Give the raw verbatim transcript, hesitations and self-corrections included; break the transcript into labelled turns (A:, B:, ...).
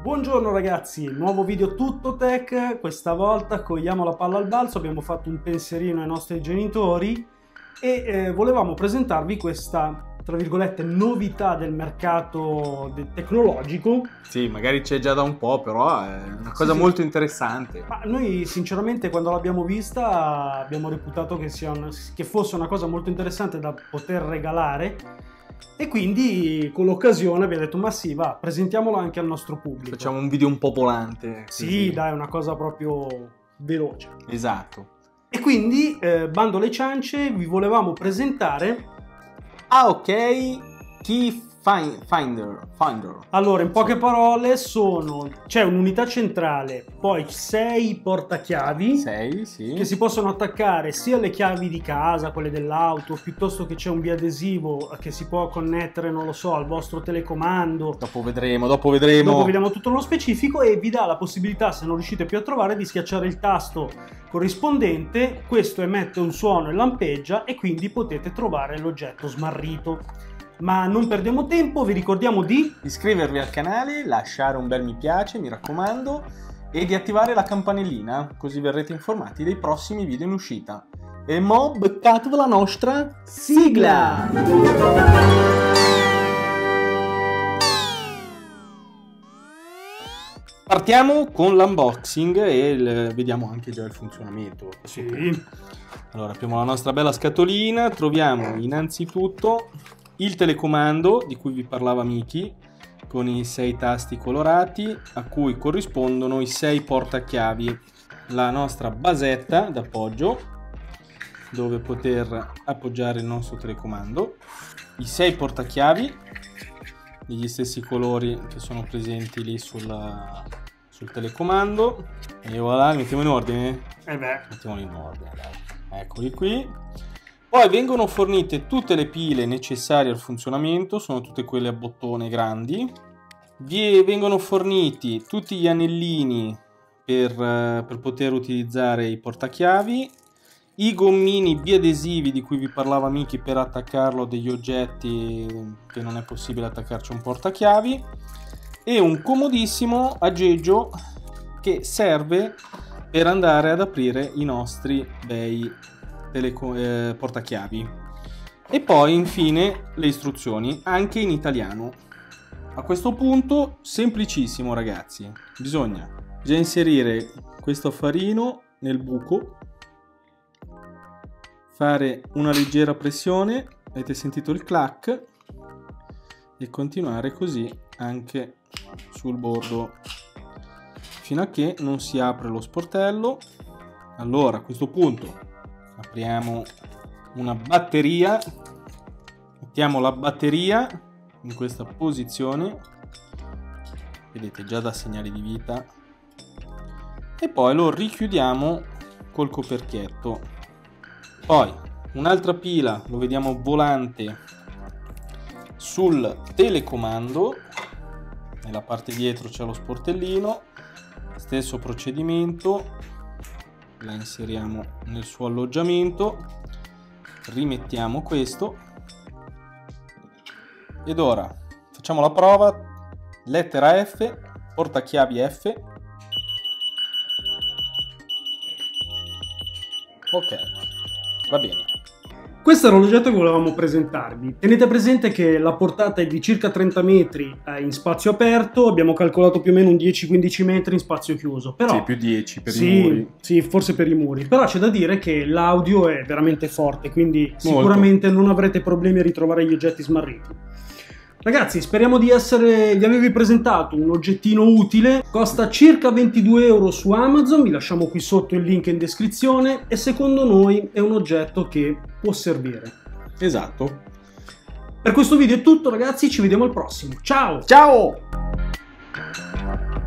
A: Buongiorno ragazzi, nuovo video tutto tech. Questa volta cogliamo la palla al balzo, abbiamo fatto un pensierino ai nostri genitori e eh, volevamo presentarvi questa, tra virgolette, novità del mercato de tecnologico.
B: Sì, magari c'è già da un po', però è una cosa sì, molto sì. interessante.
A: Ma noi sinceramente quando l'abbiamo vista abbiamo reputato che, sia una, che fosse una cosa molto interessante da poter regalare. E quindi con l'occasione abbiamo detto ma sì, va, presentiamolo anche al nostro pubblico.
B: Facciamo un video un po' volante.
A: Sì,
B: così.
A: dai, una cosa proprio veloce.
B: Esatto.
A: E quindi, eh, bando alle ciance, vi volevamo presentare...
B: Ah, ok. Key Finder. Finder.
A: Allora, in poche parole, sono c'è un'unità centrale, poi sei portachiavi
B: sei, sì.
A: che si possono attaccare sia alle chiavi di casa, quelle dell'auto, piuttosto che c'è un biadesivo che si può connettere, non lo so, al vostro telecomando.
B: Dopo vedremo, dopo vedremo.
A: Dopo vediamo tutto nello specifico e vi dà la possibilità, se non riuscite più a trovare, di schiacciare il tasto corrispondente. Questo emette un suono e lampeggia e quindi potete trovare l'oggetto smarrito. Ma non perdiamo tempo, vi ricordiamo di
B: iscrivervi al canale, lasciare un bel mi piace, mi raccomando, e di attivare la campanellina, così verrete informati dei prossimi video in uscita. E mo' beccatevi la nostra sigla! Partiamo con l'unboxing e il, vediamo anche già il funzionamento.
A: Sì.
B: Allora, apriamo la nostra bella scatolina, troviamo innanzitutto il telecomando di cui vi parlava Miki, con i sei tasti colorati a cui corrispondono i sei portachiavi, la nostra basetta d'appoggio dove poter appoggiare il nostro telecomando, i sei portachiavi degli stessi colori che sono presenti lì sulla, sul telecomando, e voilà, mettiamo in ordine?
A: Eh beh.
B: Mettiamoli in ordine, dai. Eccoli qui. Poi vengono fornite tutte le pile necessarie al funzionamento, sono tutte quelle a bottone grandi. Vi vengono forniti tutti gli anellini per, per poter utilizzare i portachiavi, i gommini biadesivi di cui vi parlava Miki per attaccarlo a degli oggetti che non è possibile attaccarci a un portachiavi, e un comodissimo aggeggio che serve per andare ad aprire i nostri bei Eh, portachiavi. E poi infine le istruzioni anche in italiano. A questo punto semplicissimo ragazzi, bisogna già inserire questo affarino nel buco, fare una leggera pressione, avete sentito il clac, e continuare così anche sul bordo fino a che non si apre lo sportello. Allora a questo punto apriamo una batteria, mettiamo la batteria in questa posizione, vedete già da segnali di vita, e poi lo richiudiamo col coperchietto. Poi un'altra pila, lo vediamo volante, sul telecomando, nella parte dietro c'è lo sportellino, stesso procedimento, la inseriamo nel suo alloggiamento, rimettiamo questo, ed ora facciamo la prova. Lettera F, portachiavi F, ok, va bene.
A: Questo era l'oggetto che volevamo presentarvi. Tenete presente che la portata è di circa trenta metri in spazio aperto, abbiamo calcolato più o meno un dieci quindici metri in spazio chiuso. Però,
B: sì, più dieci per
A: sì,
B: i muri.
A: Sì, forse per i muri. Però c'è da dire che l'audio è veramente forte, quindi molto. Sicuramente non avrete problemi a ritrovare gli oggetti smarriti. Ragazzi, speriamo di essere, vi avervi presentato un oggettino utile. Costa circa ventidue euro su Amazon, vi lasciamo qui sotto il link in descrizione, e secondo noi è un oggetto che può servire.
B: Esatto.
A: Per questo video è tutto ragazzi, ci vediamo al prossimo. Ciao!
B: Ciao!